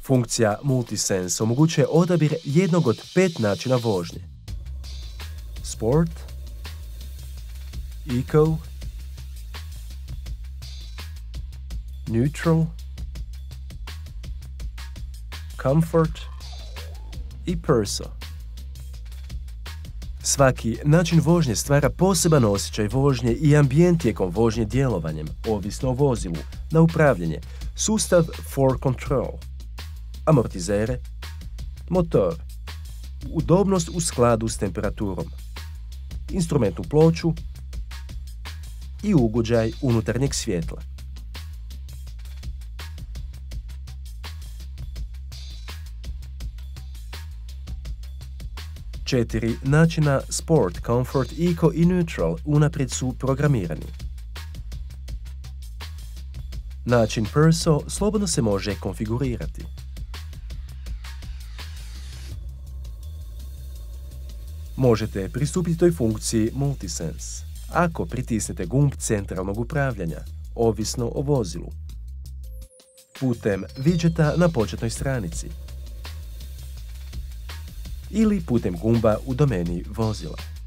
Funkcija Multisense omogućuje odabir jednog od 5 načina vožnje. Sport, Eco, Neutral, Comfort i Perso. Svaki način vožnje stvara poseban osjećaj vožnje i ambijent tijekom vožnje djelovanjem, ovisno o vozilu, na upravljanje, sustav 4Control, amortizere, motor, udobnost u skladu s temperaturom, instrumentnu ploču i ugođaj unutarnjeg svjetla. Četiri načina Sport, Comfort, Eco i Neutral unaprijed su programirani. Način Perso slobodno se može konfigurirati. Možete pristupiti toj funkciji Multisense ako pritisnete gumb centralnog upravljanja, ovisno o vozilu, putem widgeta na početnoj stranici ili putem gumba u domeni vozila.